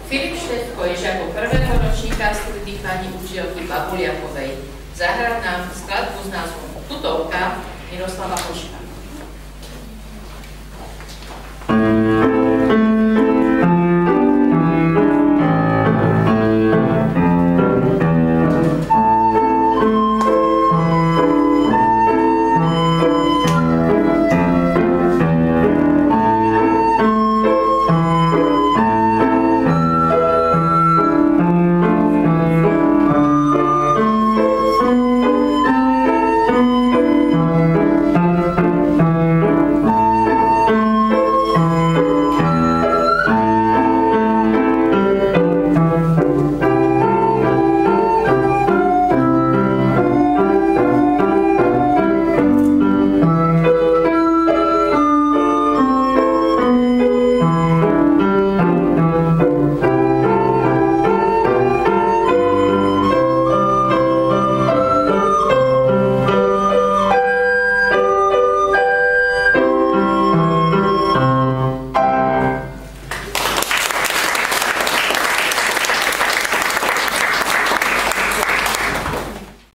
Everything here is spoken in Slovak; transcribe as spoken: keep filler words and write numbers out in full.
Filip Štefko je žiakom prvého ročníka stredných pani učiteľky Babuliakovej. Zahral nám skladbu s názvom Tutovka Miroslava Koška.